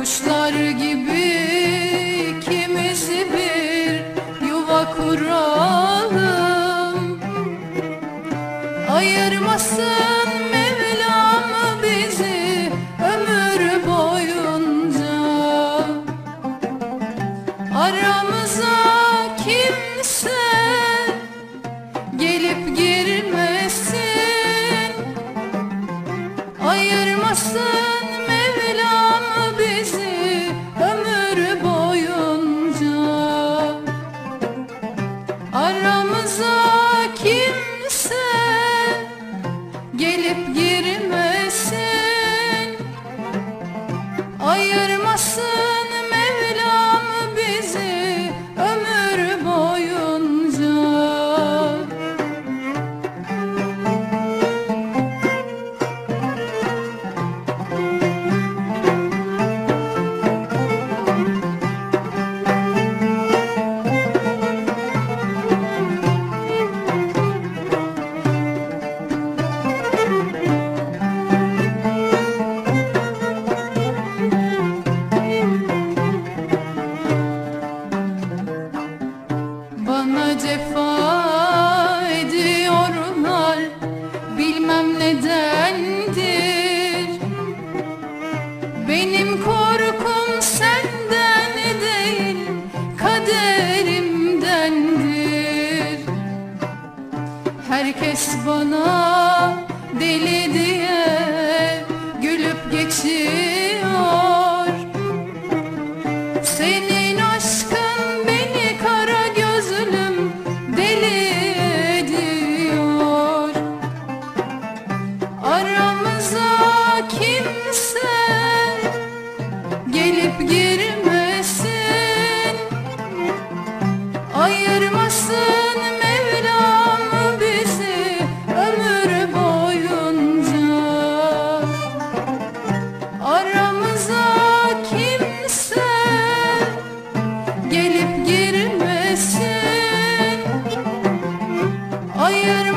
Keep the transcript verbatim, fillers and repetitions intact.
Kuşlar gibi ikimiz bir yuva kuralım. Ayırmasın Mevlam bizi ömür boyunca. Aramıza kimse gelip girmesin. Ayırmasın Mevlam bizi ömür boyunca. Aramıza kimse gelip girmesin. Ayırmasın Mevlam bizi ömür boyunca. Bana cefa ediyorlar, bilmem nedendir. Benim korkum senden değil, kaderimdendir. Herkes bana deli diye gülüp geçiyor. Senin aşkın beni kara gözlüm deli ediyor. Aramıza kimse gelip girmesin. Ayırmasın Mevlam bizi ömür boyunca. Aramıza kimse gelip girmesin. Ayırmasın